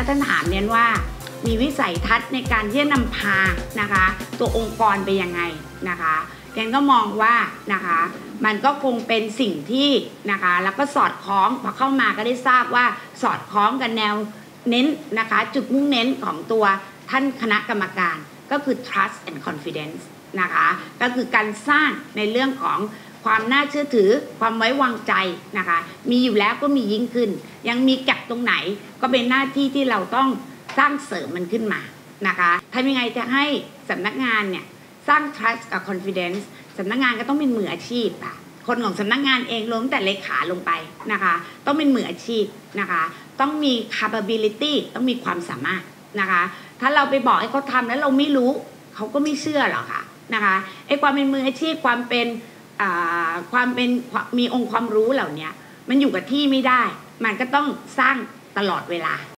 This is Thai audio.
ท่านถามเนี่ยว่ามีวิสัยทัศน์ในการที่จะนำพานะคะตัวองค์กรไปยังไงนะคะเรียนก็มองว่านะคะมันก็คงเป็นสิ่งที่นะคะแล้วก็สอดคล้องพอเข้ามาก็ได้ทราบว่าสอดคล้องกับแนวเน้นนะคะจุดมุ่งเน้นของตัวท่านคณะกรรมการก็คือ trust and confidence นะคะก็คือการสร้างในเรื่องของความน่าเชื่อถือความไว้วางใจนะคะมีอยู่แล้วก็มียิ่งขึ้นยังมีแก็บตรงไหนก็เป็นหน้าที่ที่เราต้องสร้างเสริมมันขึ้นมานะคะทำยังไงจะให้สำนักงานเนี่ยสร้าง trust กับ confidence สำนักงานก็ต้องเป็นมืออาชีพค่ะคนของสำนักงานเองรวมตั้งแต่เลขาลงไปนะคะต้องเป็นมืออาชีพนะคะต้องมี capability ต้องมีความสามารถนะคะถ้าเราไปบอกให้เขาทำแล้วเราไม่รู้เขาก็ไม่เชื่อหรอกค่ะนะคะไอ้ความเป็นมืออาชีพความเป็นมีองค์ความรู้เหล่านี้มันอยู่กับที่ไม่ได้มันก็ต้องสร้างตลอดเวลา